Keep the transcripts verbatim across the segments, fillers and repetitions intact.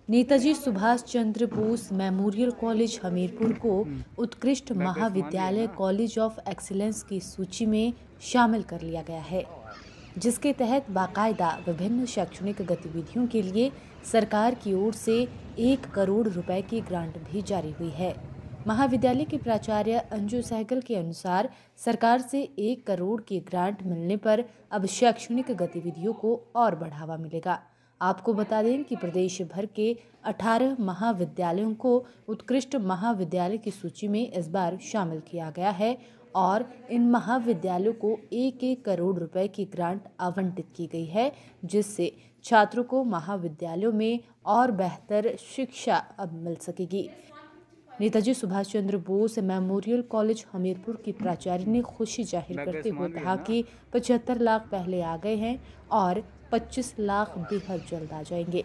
Netaji Subhash Chandra Bose memorial college Hamirpur को उत्कृष्ट महाविद्यालय कॉलेज ऑफ एक्सीलेंस की सूची में शामिल कर लिया गया है, जिसके तहत बाकायदा विभिन्न शैक्षणिक गतिविधियों के लिए सरकार की ओर से एक करोड़ रुपए की ग्रांट भी जारी हुई है। महाविद्यालय के प्राचार्य अंजू सहगल के अनुसार सरकार से एक करोड़ की ग्रांट मिलने पर अब शैक्षणिक गतिविधियों को और बढ़ावा मिलेगा। आपको बता दें कि प्रदेश भर के अठारह महाविद्यालयों को उत्कृष्ट महाविद्यालय की सूची में इस बार शामिल किया गया है और इन महाविद्यालयों को एक एक करोड़ रुपए की ग्रांट आवंटित की गई है, जिससे छात्रों को महाविद्यालयों में और बेहतर शिक्षा अब मिल सकेगी। नेताजी सुभाष चंद्र बोस मेमोरियल कॉलेज हमीरपुर की प्राचार्य ने खुशी जाहिर करते हुए कहा कि पचहत्तर लाख पहले आ गए हैं और पच्चीस लाख बेहद जल्द आ जाएंगे।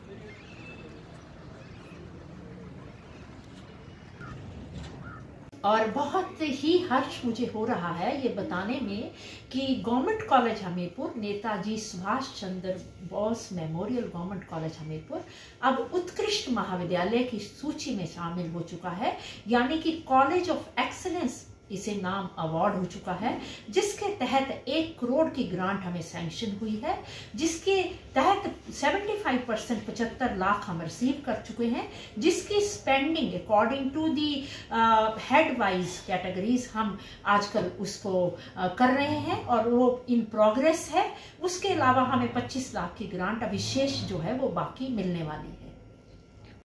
और बहुत ही हर्ष मुझे हो रहा है ये बताने में कि government college Hamirpur, Netaji Subhash Chandra Bose memorial government college Hamirpur अब उत्कृष्ट महाविद्यालय की सूची में शामिल हो चुका है, यानी कि कॉलेज ऑफ एक्सीलेंस इसे नाम अवार्ड हो चुका है, जिसके तहत एक करोड़ की ग्रांट हमें सैंक्शन हुई है, जिसके तहत पचहत्तर परसेंट पचहत्तर लाख हम रिसीव कर चुके हैं, जिसकी spending according to the head wise categories हम आजकल उसको uh, कर रहे हैं और वो इन प्रोग्रेस है। उसके अलावा हमें पच्चीस लाख की ग्रांट अभी शेष जो है वो बाकी मिलने वाली है।